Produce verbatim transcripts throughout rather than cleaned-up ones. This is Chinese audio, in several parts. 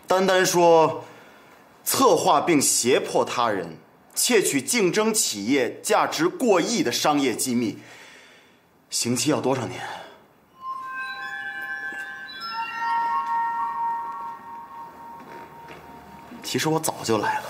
单单说策划并胁迫他人窃取竞争企业价值过亿的商业机密，刑期要多少年？其实我早就来了。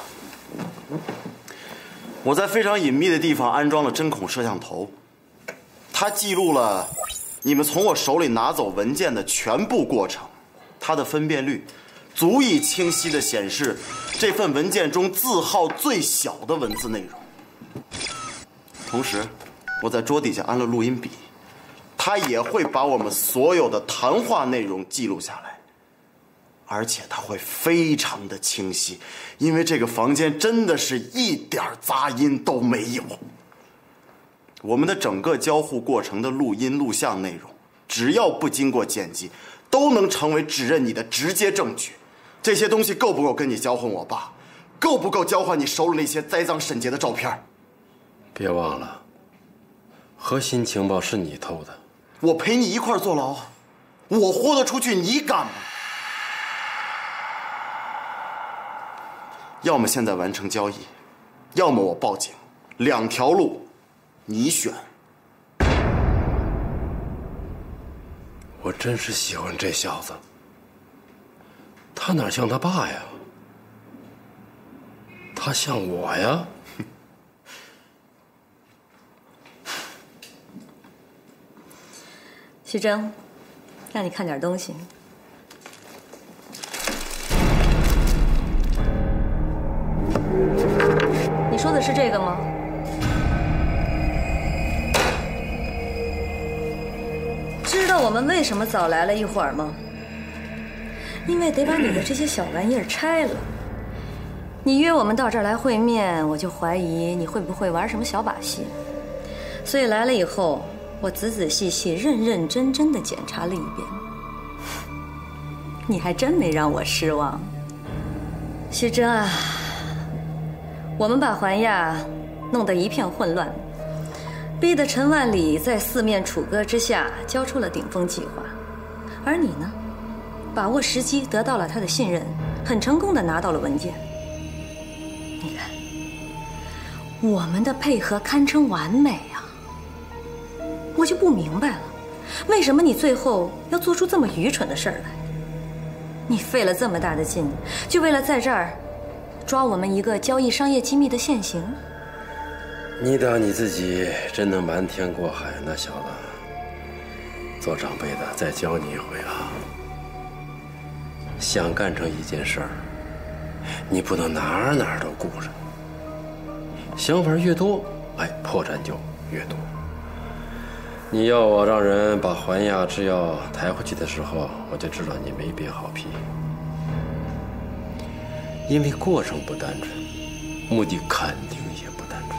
我在非常隐秘的地方安装了针孔摄像头，它记录了你们从我手里拿走文件的全部过程，它的分辨率足以清晰地显示这份文件中字号最小的文字内容。同时，我在桌底下安了录音笔，它也会把我们所有的谈话内容记录下来，而且它会非常的清晰，因为这个房间真的是一点杂音都没有。我们的整个交互过程的录音录像内容，只要不经过剪辑，都能成为指认你的直接证据。这些东西够不够跟你交换我爸？够不够交换你手里那些栽赃审结的照片？ 别忘了，核心情报是你偷的。 我陪你一块儿坐牢，我豁得出去，你敢吗？要么现在完成交易，要么我报警，两条路，你选。 我真是喜欢这小子，他哪像他爸呀？他像我呀。 徐峥，让你看点东西。你说的是这个吗？知道我们为什么早来了一会儿吗？因为得把你的这些小玩意儿拆了。你约我们到这儿来会面，我就怀疑你会不会玩什么小把戏。所以来了以后，我仔仔细细、认认真真地检查了一遍。你还真没让我失望，徐峥啊。我们把环亚弄得一片混乱，逼得陈万里在四面楚歌之下交出了顶峰计划，而你呢，把握时机得到了他的信任，很成功地拿到了文件。你看，我们的配合堪称完美啊！我就不明白了，为什么你最后要做出这么愚蠢的事儿来？你费了这么大的劲，就为了在这儿抓我们一个交易商业机密的现行？ 你当你自己真能瞒天过海呢，小子？做长辈的再教你一回啊！想干成一件事儿，你不能哪儿哪儿都顾着。想法越多，哎，破绽就越多。你要我让人把环亚制药抬回去的时候，我就知道你没憋好皮。因为过程不单纯，目的肯定也不单纯。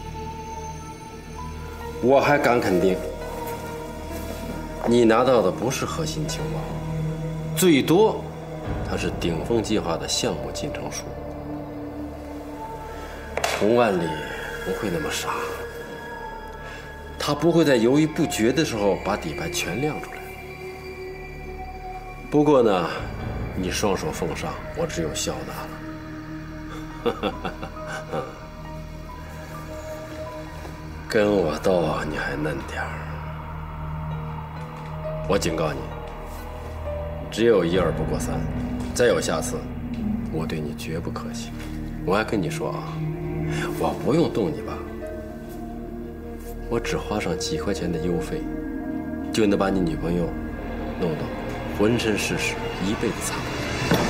我还敢肯定，你拿到的不是核心情报，最多它是顶峰计划的项目进程书。洪万里不会那么傻，他不会在犹豫不决的时候把底牌全亮出来。不过呢，你双手奉上，我只有笑纳了。跟我斗你还嫩点儿，我警告你，只有一而不过三，再有下次，我对你绝不客气。我还跟你说啊，我不用动你吧，我只花上几块钱的邮费，就能把你女朋友弄到浑身是屎，一辈子擦不掉。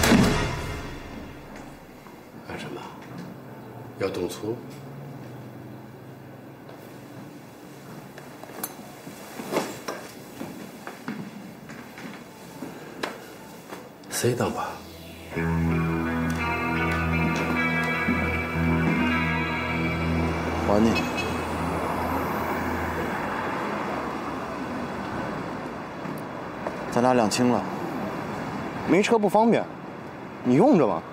干什么？要动粗？谁当吧？ 还你。咱俩两清了。没车不方便，你用着吧。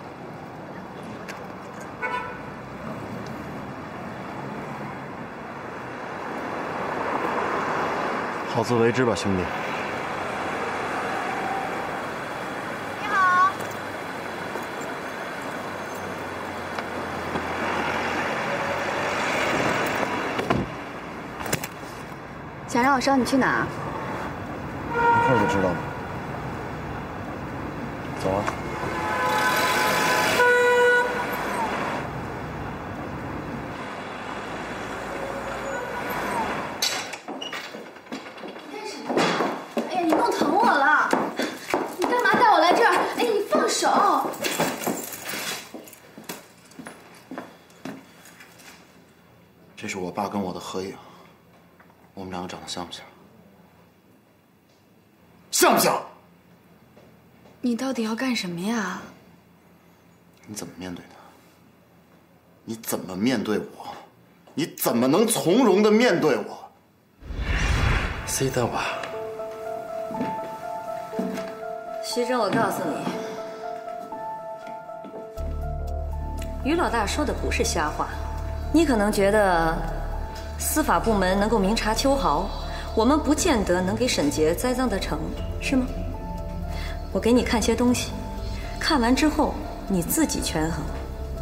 好自为之吧，兄弟。 你好， 老少，你去哪？ 一会儿就知道了。走啊！ 干什么？哎呀，你弄疼我了！你干嘛带我来这儿？哎，你放手！ 这是我爸跟我的合影，我们两个长得像不像？像不像？ 你到底要干什么呀？ 你怎么面对他？你怎么面对我？你怎么能从容地面对我？ C 到吧。 徐峥，我告诉你，于老大说的不是瞎话。你可能觉得司法部门能够明察秋毫，我们不见得能给沈杰栽赃得成，是吗？我给你看些东西，看完之后你自己权衡。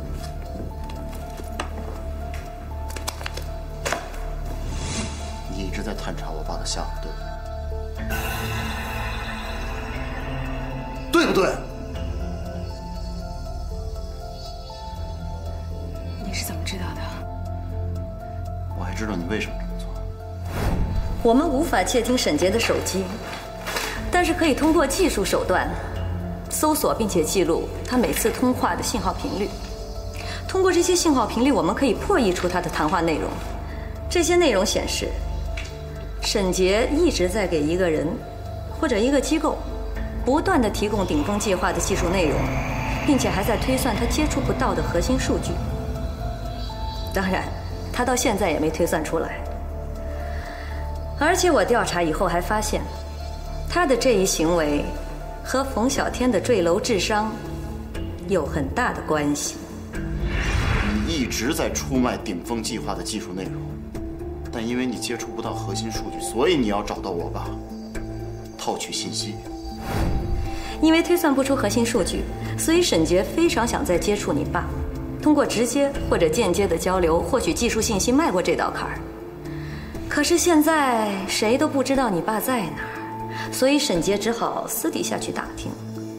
你一直在探查我爸的下落，对不对？对不对？ 你是怎么知道的？ 我还知道你为什么这么做。 我们无法窃听沈杰的手机，但是可以通过技术手段搜索并且记录他每次通话的信号频率。通过这些信号频率，我们可以破译出他的谈话内容。这些内容显示，沈杰一直在给一个人或者一个机构不断地提供顶峰计划的技术内容，并且还在推算他接触不到的核心数据。当然，他到现在也没推算出来。而且我调查以后还发现，他的这一行为和冯小天的坠楼致伤有很大的关系。 你一直在出卖顶峰计划的技术内容，但因为你接触不到核心数据，所以你要找到我爸，套取信息。 因为推算不出核心数据，所以沈杰非常想再接触你爸，通过直接或者间接的交流获取技术信息，迈过这道坎儿。可是现在谁都不知道你爸在哪儿，所以沈杰只好私底下去打听。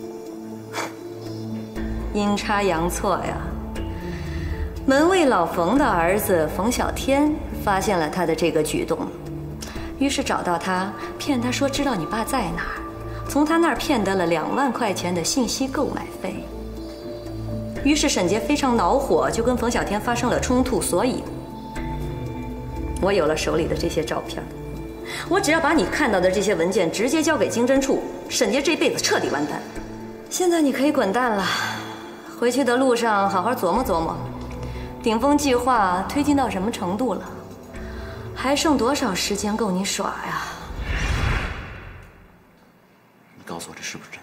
阴差阳错呀，门卫老冯的儿子冯小天发现了他的这个举动，于是找到他，骗他说知道你爸在哪儿，从他那儿骗得了两万块钱的信息购买费。于是沈杰非常恼火，就跟冯小天发生了冲突，所以我有了手里的这些照片。我只要把你看到的这些文件直接交给经侦处，沈杰这辈子彻底完蛋。现在你可以滚蛋了，回去的路上好好琢磨琢磨，顶峰计划推进到什么程度了，还剩多少时间够你耍呀？ 你告诉我这是不是真的？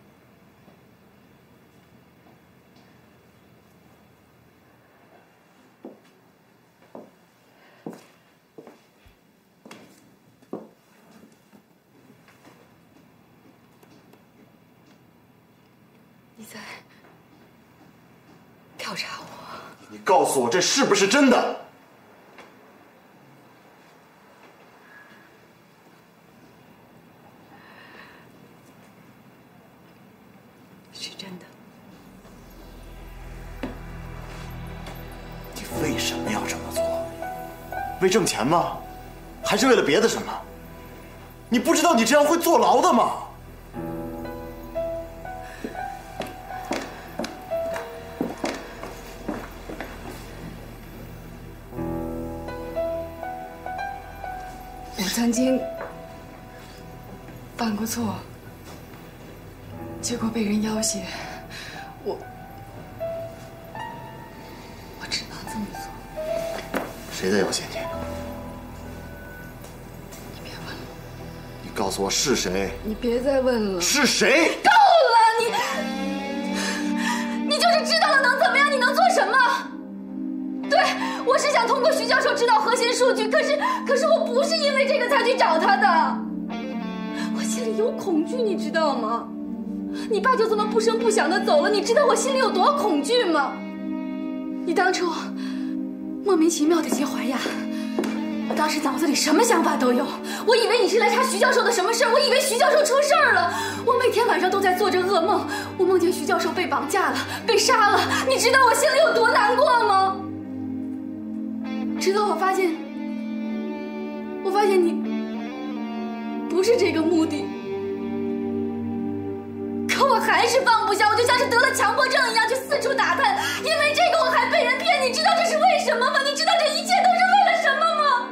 你在调查我？ 你告诉我这是不是真的？ 是真的。 你为什么要这么做？为挣钱吗？还是为了别的什么？你不知道你这样会坐牢的吗？ 我曾经犯过错，结果被人要挟，我我只能这么做。 谁在要挟你？ 你别问了， 你告诉我是谁？ 你别再问了。 是谁？ 够了，你你就是知道了能怎么样？你能做什么？对，我是想通过徐教授知道核心数据，可是可是我不是因为这个才去找他的，我心里有恐惧，你知道吗？你爸就这么不声不响的走了，你知道我心里有多恐惧吗？你当初莫名其妙的结怀呀， 当时脑子里什么想法都有，我以为你是来查徐教授的什么事儿，我以为徐教授出事儿了，我每天晚上都在做着噩梦，我梦见徐教授被绑架了，被杀了，你知道我心里有多难过吗？直到我发现，我发现你不是这个目的，可我还是放不下，我就像是得了强迫症一样去四处打探，因为这个我还被人骗，你知道这是为什么吗？你知道这一切都是为了什么吗？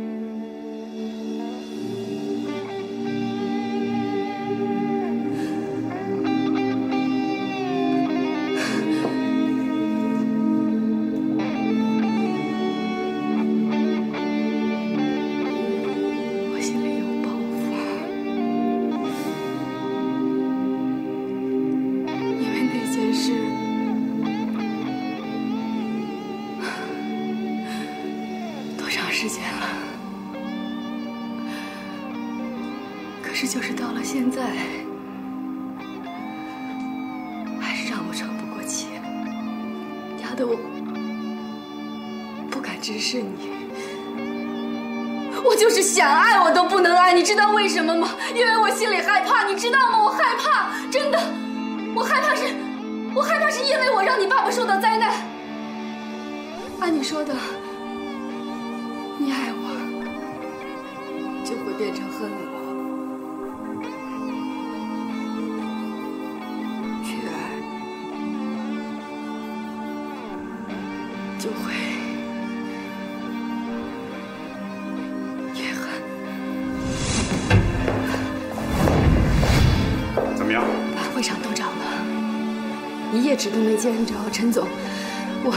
我心里有包袱，因为那件事多长时间了？可是就是到了现在，还是让我喘不过气，压得我不敢直视你。我就是想爱我都不能爱，你知道为什么吗？因为我心里害怕，你知道吗？我害怕，真的，我害怕是，我害怕是因为我让你爸爸受到灾难。按你说的，你爱我，就会变成恨我；越爱，就会越恨。 怎么样？ 把会场都找了，一页纸都没见着。陈总，我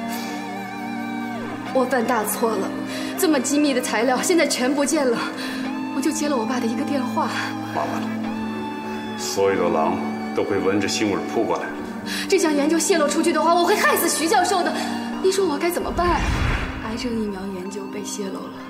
我犯大错了，这么机密的材料现在全不见了。我就接了我爸的一个电话， 麻烦了，所有的狼都会闻着腥味扑过来。 这项研究泄露出去的话，我会害死徐教授的。你说我该怎么办？癌症疫苗研究被泄露了，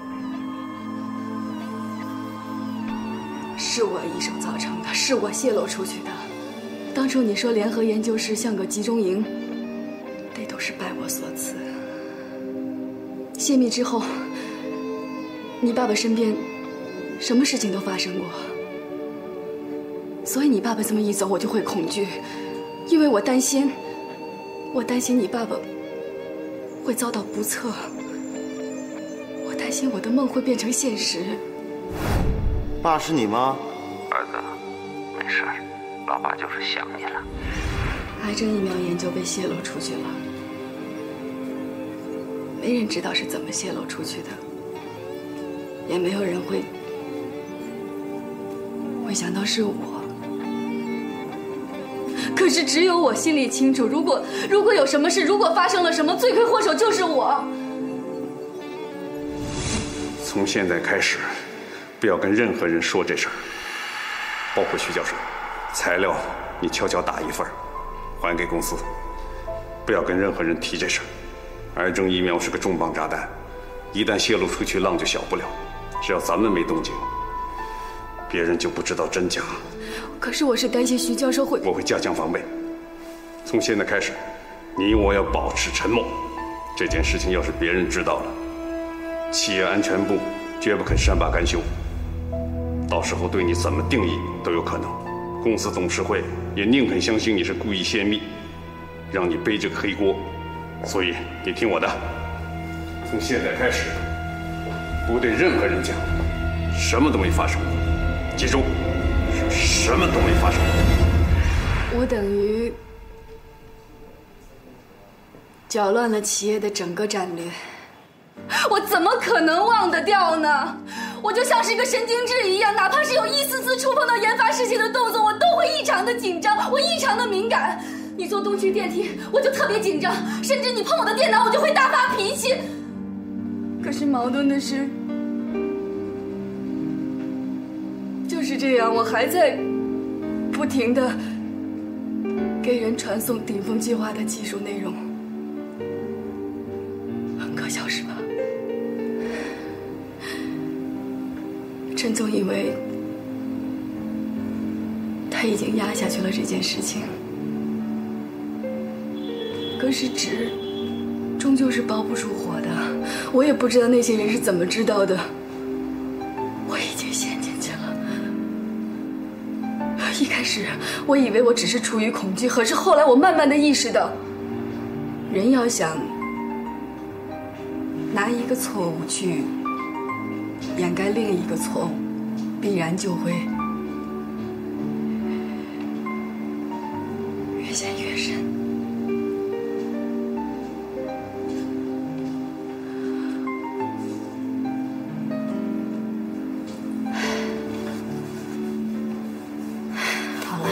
是我一手造成的，是我泄露出去的。当初你说联合研究室像个集中营，那都是拜我所赐。泄密之后，你爸爸身边什么事情都发生过，所以你爸爸这么一走，我就会恐惧，因为我担心，我担心你爸爸会遭到不测，我担心我的梦会变成现实。 爸，是你吗？ 儿子，没事儿，老爸就是想你了。 癌症疫苗研究被泄露出去了，没人知道是怎么泄露出去的，也没有人会会想到是我。可是只有我心里清楚，如果如果有什么事，如果发生了什么，罪魁祸首就是我。 从现在开始，不要跟任何人说这事儿，包括徐教授。材料你悄悄打一份，还给公司，不要跟任何人提这事儿。癌症疫苗是个重磅炸弹，一旦泄露出去，浪就小不了。只要咱们没动静，别人就不知道真假。 可是我是担心徐教授会…… 我会加强防备。从现在开始，你我要保持沉默。这件事情要是别人知道了，企业安全部绝不肯善罢甘休，到时候对你怎么定义都有可能。公司董事会也宁肯相信你是故意泄密，让你背这个黑锅。所以你听我的，从现在开始，不对任何人讲，什么都没发生过，记住，什么都没发生过。 我等于搅乱了企业的整个战略，我怎么可能忘得掉呢？我就像是一个神经质一样，哪怕是有一丝丝触碰到研发事情的动作，我都会异常的紧张，我异常的敏感。你坐东区电梯，我就特别紧张，甚至你碰我的电脑，我就会大发脾气。可是矛盾的是，就是这样，我还在不停的给人传送顶峰计划的技术内容，很可笑是吧？陈总以为他已经压下去了这件事情。可是纸终究是包不住火的。 我也不知道那些人是怎么知道的。我已经陷进去了。一开始我以为我只是出于恐惧，可是后来我慢慢的意识到，人要想拿一个错误去掩盖另一个错误，必然就会越陷越深。好了，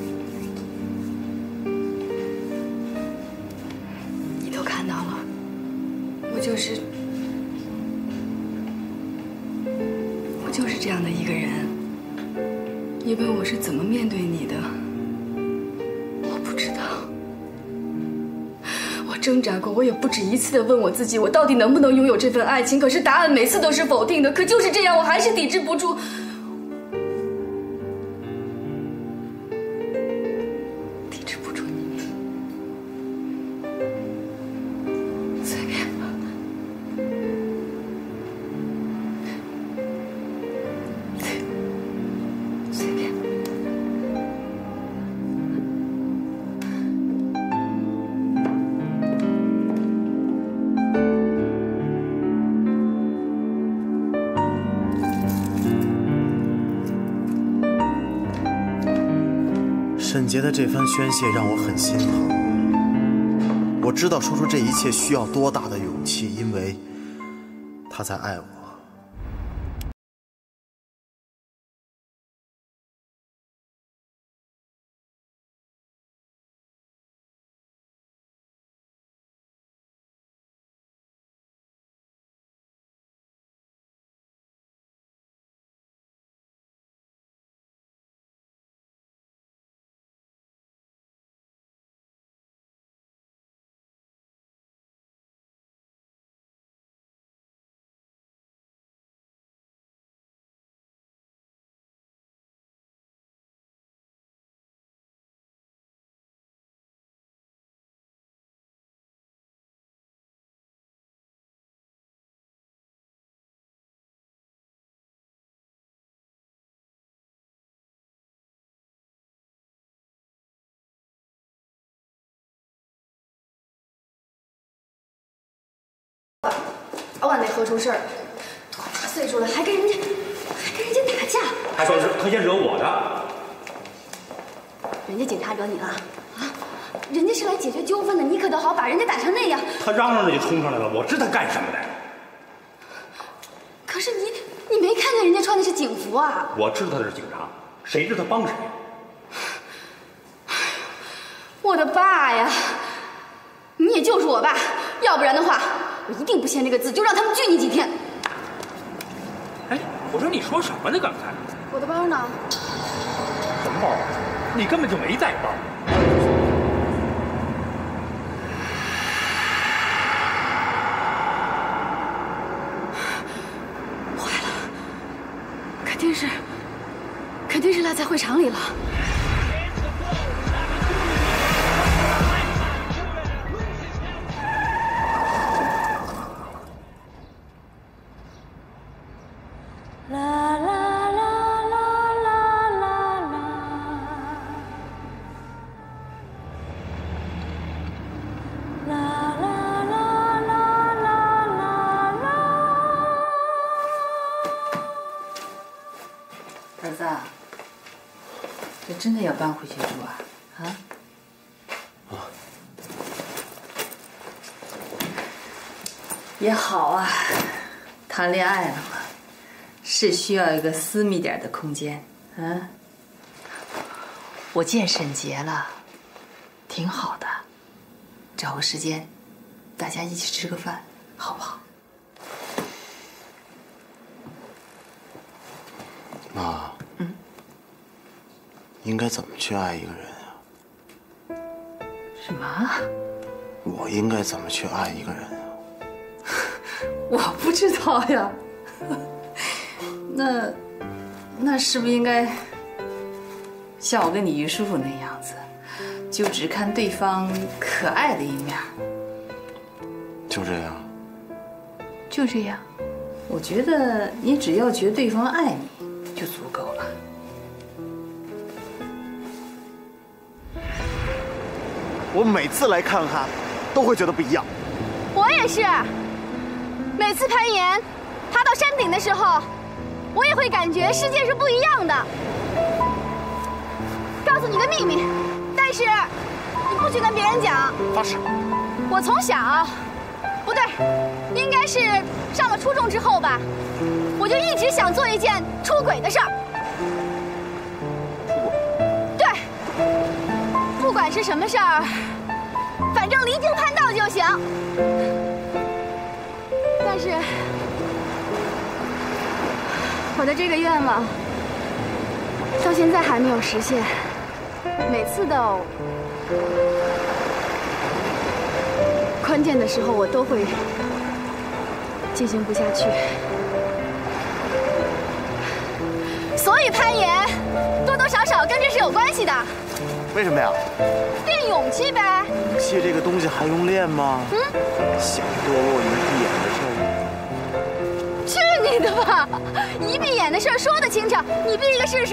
你都看到了，我就是我就是这样的一个人。你问我是怎么面对你的，我不知道。我挣扎过，我也不止一次的问我自己，我到底能不能拥有这份爱情？可是答案每次都是否定的。可就是这样，我还是抵制不住。抵制不住你。随便吧。随便。 沈杰的这番宣泄让我很心疼。我知道说出这一切需要多大的勇气，因为他在爱我。 早晚得喝出事儿，多大岁数了还跟人家还跟人家打架？ 还说是他先惹我的， 人家警察惹你了啊？人家是来解决纠纷的，你可倒好，把人家打成那样。 他嚷嚷着就冲上来了，我知他干什么的。 可是你你没看见人家穿的是警服啊？ 我知道他是警察，谁知他帮谁？ 我的爸呀！你也就是我爸，要不然的话，我一定不签这个字，就让他们拘你几天。 哎，我说你说什么呢？刚才我的包呢？ 什么包？你根本就没带包。 坏了，肯定是，肯定是落在会场里了。 儿子，这真的要搬回去住啊？啊？ 啊。 也好啊，谈恋爱了嘛，是需要一个私密点的空间啊。我见沈杰了，挺好的，找个时间，大家一起吃个饭，好不好？ 妈， 嗯， 应该怎么去爱一个人啊？ 什么？ 我应该怎么去爱一个人啊？ 我不知道呀。那，那是不是应该像我跟你于叔叔那样子，就只看对方可爱的一面？ 就这样。 就这样。 我觉得你只要觉得对方爱你，就足够了。 我每次来看看，都会觉得不一样。 我也是，每次攀岩，爬到山顶的时候，我也会感觉世界是不一样的。告诉你个秘密，但是你不许跟别人讲。 发誓。 我从小，不对，应该是上了初中之后吧，我就一直想做一件出轨的事儿。 出轨？ 对，不管是什么事儿，反正离经叛道就行。但是，我的这个愿望到现在还没有实现，每次都。关键的时候，我都会进行不下去，所以攀岩多多少少跟这是有关系的。 为什么呀？ 练勇气呗。 勇气这个东西还用练吗？嗯。想多我一闭眼的事儿。 去你的吧！一闭眼的事儿说得清楚，你闭一个试试。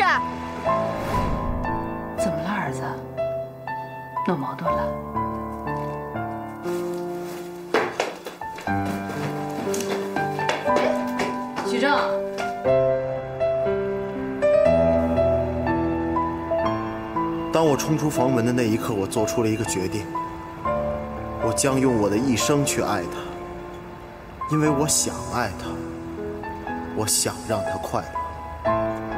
怎么了，儿子？闹矛盾了？ 许正， 当我冲出房门的那一刻，我做出了一个决定，我将用我的一生去爱他，因为我想爱他，我想让他快乐。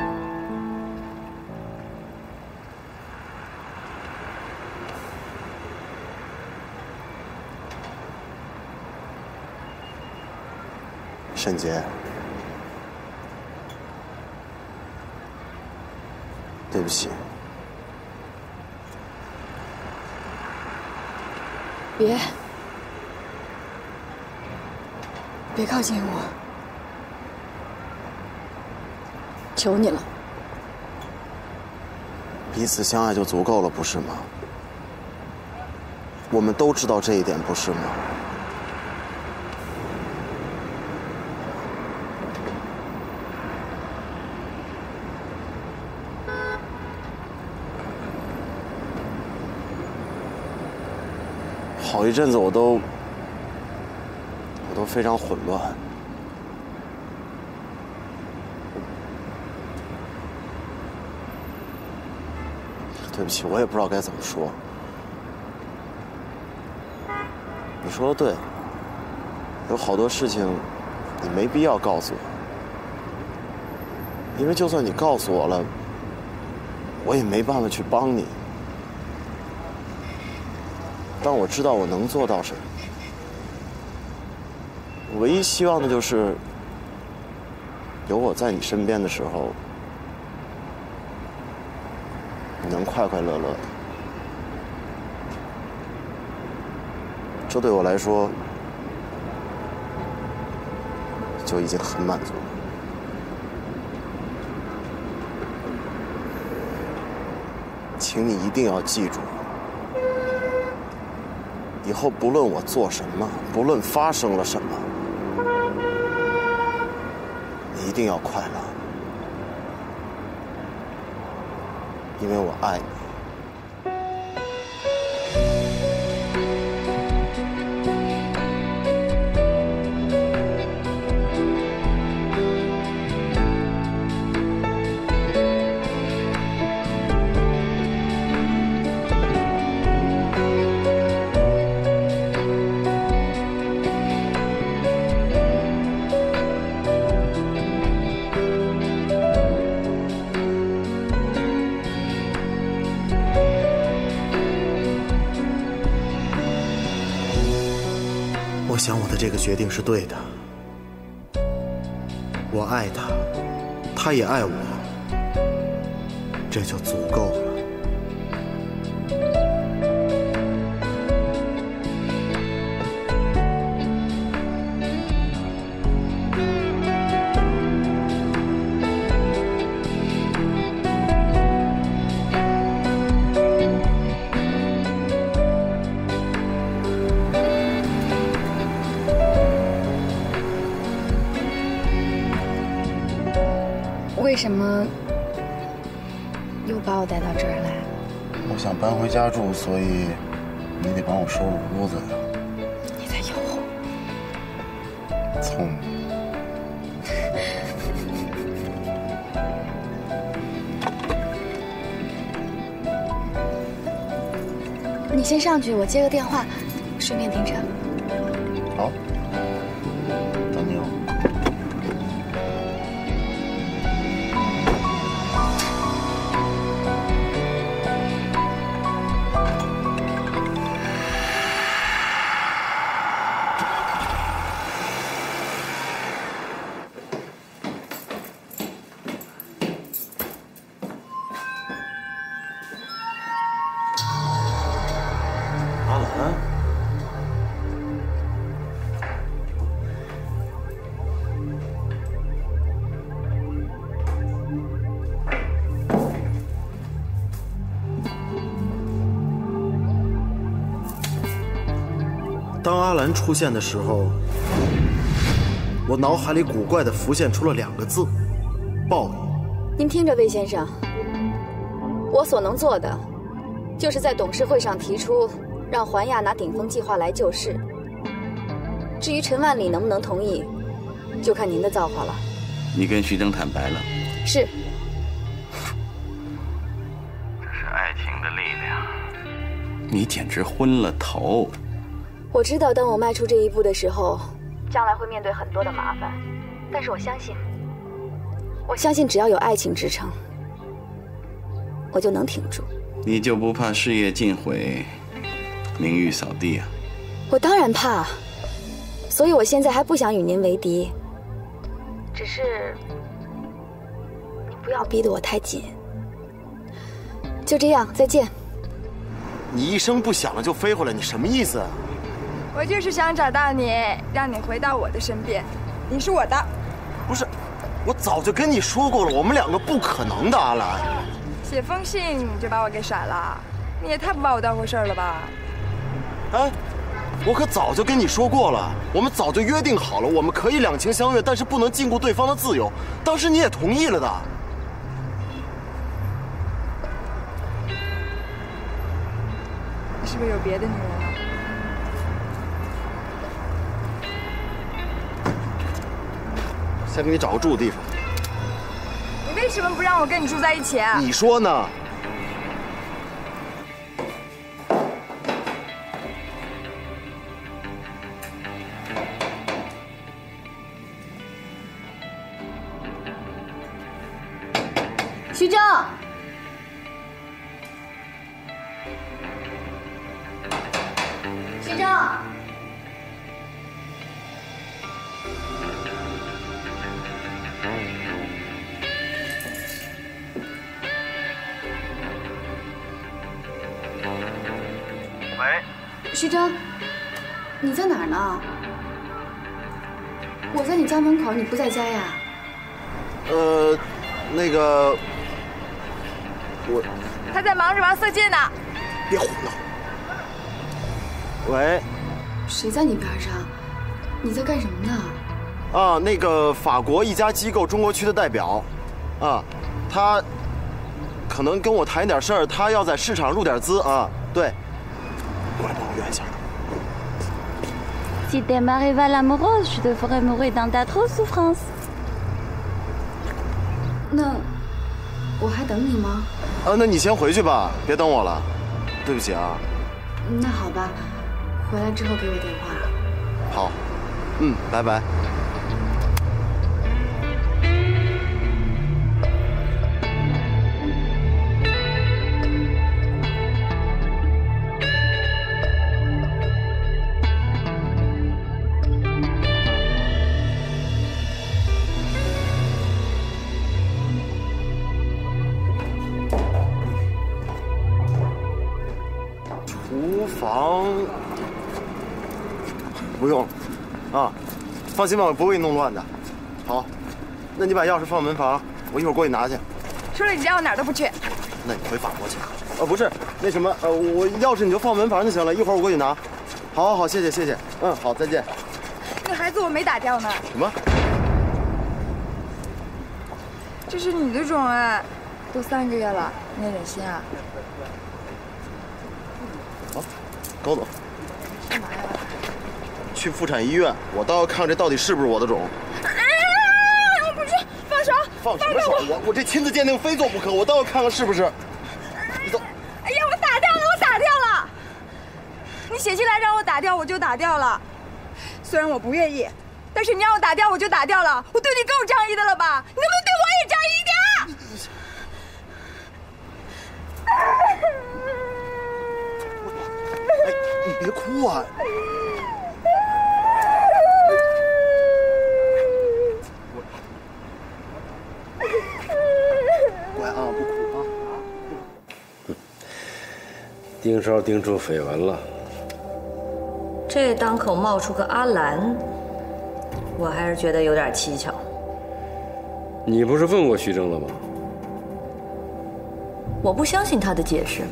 沈杰，对不起。 别，别靠近我，求你了。 彼此相爱就足够了，不是吗？我们都知道这一点，不是吗？好一阵子，我都我都非常混乱。对不起，我也不知道该怎么说。你说的对，有好多事情你没必要告诉我，因为就算你告诉我了，我也没办法去帮你。但我知道我能做到什么。我唯一希望的就是有我在你身边的时候，你能快快乐乐的。这对我来说就已经很满足了。请你一定要记住，以后不论我做什么，不论发生了什么，你一定要快乐，因为我爱你。我想我的这个决定是对的，我爱他，他也爱我，这就足够了。 么又把我带到这儿来？ 我想搬回家住，所以你得帮我收拾屋子呀。 你在诱惑我？ 聪明。 你先上去，我接个电话，顺便停车。 好，等你哦。阿兰。当阿兰出现的时候，我脑海里古怪地浮现出了两个字：报应。 您听着，魏先生，我所能做的，就是在董事会上提出让环亚拿顶峰计划来救市。至于陈万里能不能同意，就看您的造化了。 你跟徐峥坦白了？ 是。 这是爱情的力量，你简直昏了头。 我知道，当我迈出这一步的时候，将来会面对很多的麻烦，但是我相信，我相信只要有爱情支撑，我就能挺住。 你就不怕事业尽毁，名誉扫地啊？ 我当然怕，所以我现在还不想与您为敌，只是你不要逼得我太紧。就这样，再见。 你一声不响的就飞回来，你什么意思啊？ 我就是想找到你，让你回到我的身边。你是我的。 不是，我早就跟你说过了，我们两个不可能的，阿兰。 写封信你就把我给甩了，你也太不把我当回事儿了吧？ 哎，我可早就跟你说过了，我们早就约定好了，我们可以两情相悦，但是不能禁锢对方的自由。当时你也同意了的。 你是不是有别的女人了？ 先给你找个住的地方。 你为什么不让我跟你住在一起啊？ 你说呢？ 徐峥，徐峥。 喂， 徐峥，你在哪儿呢？我在你家门口，你不在家呀？ 呃，那个，我他在忙着玩色戒呢。 别胡闹。喂， 谁在你边上？你在干什么呢？ 啊，那个法国一家机构中国区的代表，啊，他可能跟我谈一点事儿，他要在市场入点资啊。对，过来帮我约一下。 Si t'es ma rivale amoureuse, je te ferai mourir dans d'atroces souffrances. 那我还等你吗？ 啊，那你先回去吧，别等我了。对不起啊。 那好吧，回来之后给我电话。 好，嗯，拜拜。厨房不用了，啊，放心吧，我不会弄乱的。好，那你把钥匙放门房，我一会儿过去拿去。 除了你家，我哪儿都不去。 那你回法国去。呃，不是，那什么，呃，我钥匙你就放门房就行了，一会儿我过去拿。好，好，好，谢谢，谢谢。嗯，好，再见。 那孩子我没打掉呢。 什么？ 这是你的种哎，都三个月了，你也忍心啊？ 好，跟我走。 干嘛呀？ 去妇产医院，我倒要看看这到底是不是我的种。 哎，我不去，放手！ 放什么手？我我这亲子鉴定非做不可，我倒要看看是不是。你走。 哎呀，我打掉了，我打掉了。你写信来让我打掉，我就打掉了。虽然我不愿意，但是你让我打掉，我就打掉了。我对你够仗义的了吧？你能不能对我也仗义一点？ 哎，你别哭啊！乖啊，不哭啊！ 盯梢盯出绯闻了。 这当口冒出个阿兰，我还是觉得有点蹊跷。 你不是问过徐峥了吗？ 我不相信他的解释，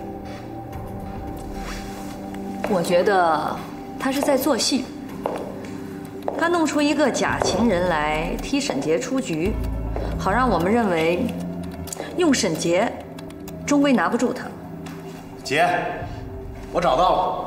我觉得他是在做戏。他弄出一个假情人来踢沈杰出局，好让我们认为用沈杰终归拿不住他。 姐，我找到了。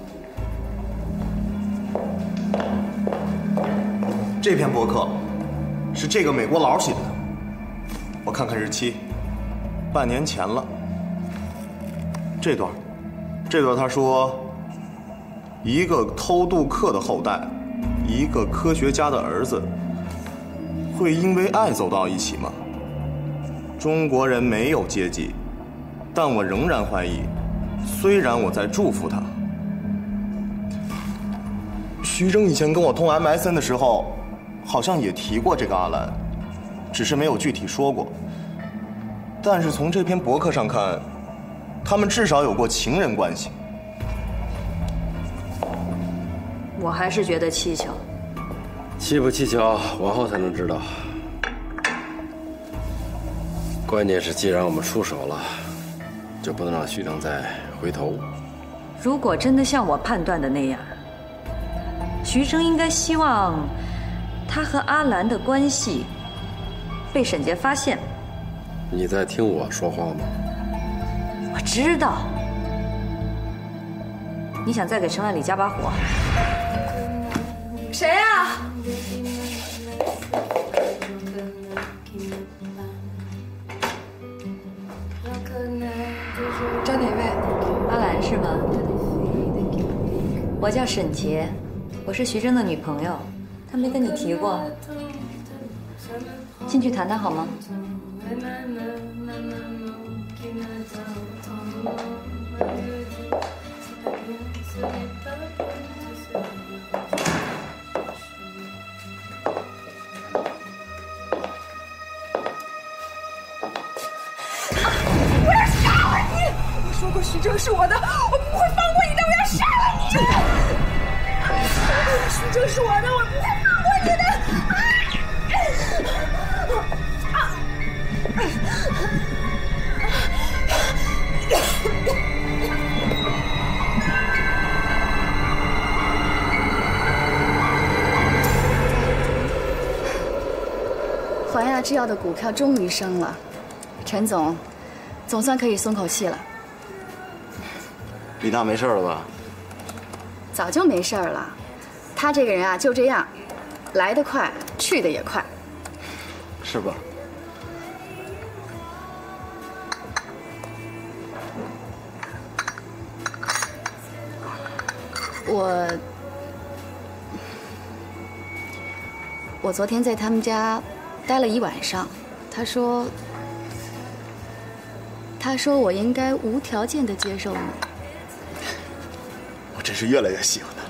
这篇博客是这个美国佬写的，我看看日期，半年前了。这段，这段他说，一个偷渡客的后代，一个科学家的儿子，会因为爱走到一起吗？中国人没有阶级，但我仍然怀疑，虽然我在祝福他。徐峥以前跟我通 M S N 的时候，好像也提过这个阿兰，只是没有具体说过。但是从这篇博客上看，他们至少有过情人关系。 我还是觉得蹊跷。 蹊不蹊跷，往后才能知道。关键是，既然我们出手了，就不能让徐峥再回头。 如果真的像我判断的那样，徐峥应该希望他和阿兰的关系被沈杰发现。 你在听我说话吗？ 我知道。你想再给陈万里加把火？ 谁啊？找哪位？ 阿兰是吗？我叫沈杰，我是徐峥的女朋友，他没跟你提过。进去谈谈好吗？ 说过徐峥是我的，我不会放过你的，我要杀了你！徐峥是我的，我不会放过你的！ 环亚制药的股票终于升了，陈总，总算可以松口气了。 李大没事了吧？ 早就没事了，他这个人啊就这样，来得快，去得也快。 是吧？ 我我昨天在他们家待了一晚上，他说他说我应该无条件的接受你。 我真是越来越喜欢他。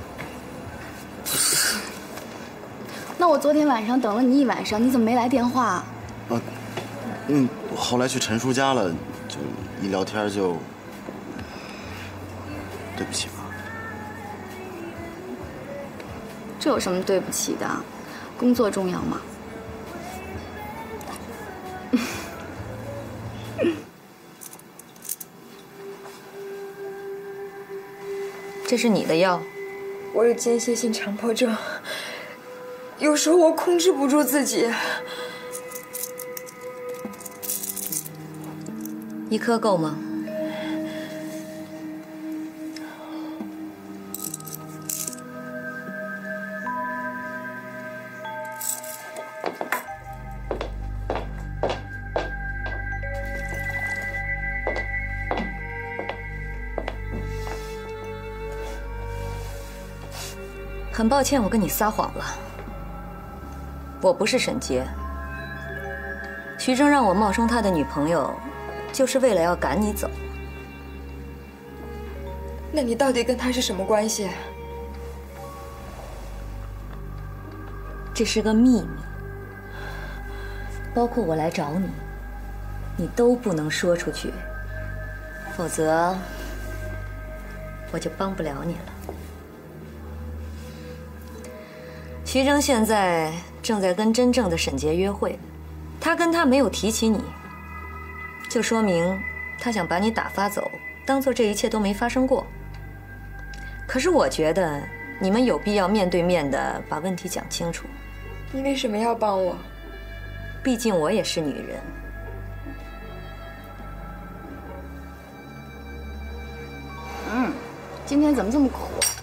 那我昨天晚上等了你一晚上，你怎么没来电话啊？ 啊，嗯，我后来去陈叔家了，就一聊天就，对不起吧。 这有什么对不起的？工作重要吗？ 这是你的药。 我有间歇性强迫症，有时候我控制不住自己。 一颗够吗？很抱歉，我跟你撒谎了。我不是沈杰。徐峥让我冒充他的女朋友，就是为了要赶你走。 那你到底跟他是什么关系？ 这是个秘密，包括我来找你，你都不能说出去，否则我就帮不了你了。徐峥现在正在跟真正的沈杰约会，他跟他没有提起你，就说明他想把你打发走，当做这一切都没发生过。可是我觉得你们有必要面对面的把问题讲清楚。 你为什么要帮我？ 毕竟我也是女人。 嗯，今天怎么这么苦？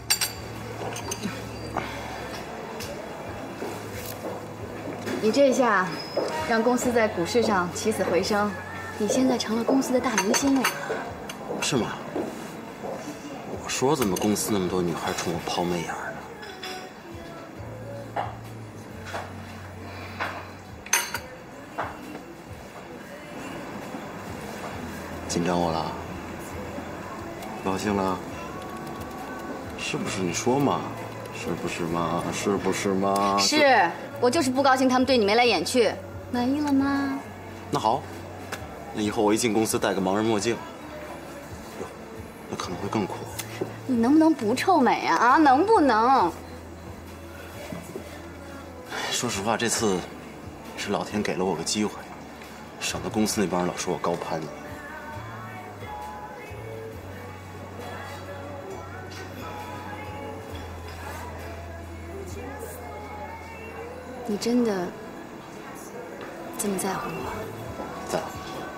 你这一下让公司在股市上起死回生，你现在成了公司的大明星了。 是吗？我说怎么公司那么多女孩冲我抛媚眼呢？紧张我了？高兴了？是不是？你说嘛？是不是嘛？是不是嘛？ 是，我就是不高兴他们对你眉来眼去。满意了吗？ 那好，那以后我一进公司戴个盲人墨镜，哟，那可能会更酷。 你能不能不臭美啊？啊，能不能？ 说实话，这次是老天给了我个机会，省得公司那帮人老说我高攀你。 你真的这么在乎我？ 在乎，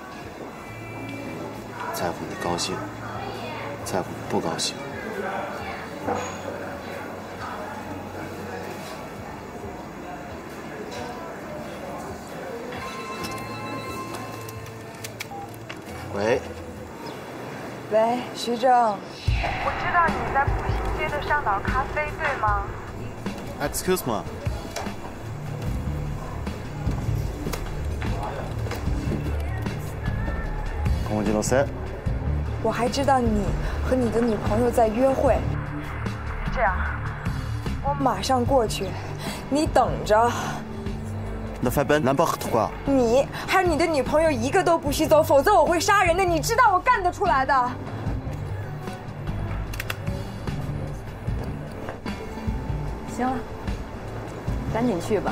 在乎你高兴，在乎你不高兴。喂。 喂，徐峥，我知道你在步行街的上岛咖啡，对吗 ？Excuse me。我知道噻。 我还知道你和你的女朋友在约会。这样，我马上过去，你等着。 那翻本南巴克quoi？ 你还有你的女朋友一个都不许走，否则我会杀人的。你知道我干得出来的。 行了，赶紧去吧，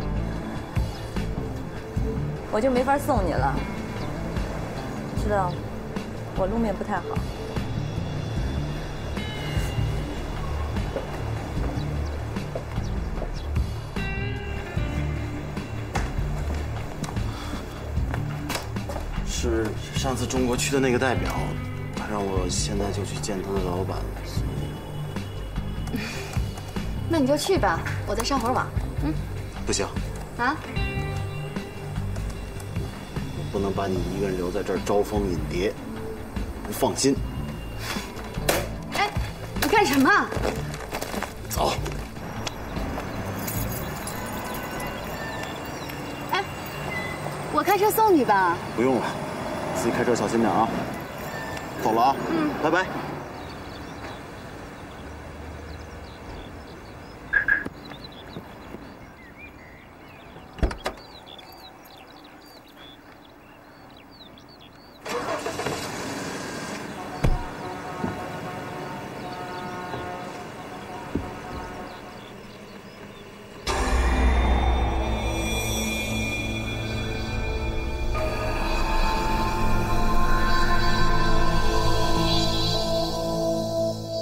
我就没法送你了。知道，我路面不太好。 是上次中国区的那个代表，他让我现在就去见他的老板，所以…… 那你就去吧，我再上会儿网。嗯， 不行。 啊？ 不能把你一个人留在这儿招蜂引蝶，不放心。 哎，你干什么？ 走。 哎，我开车送你吧。 不用了，自己开车小心点啊。走了啊。 嗯， 拜拜。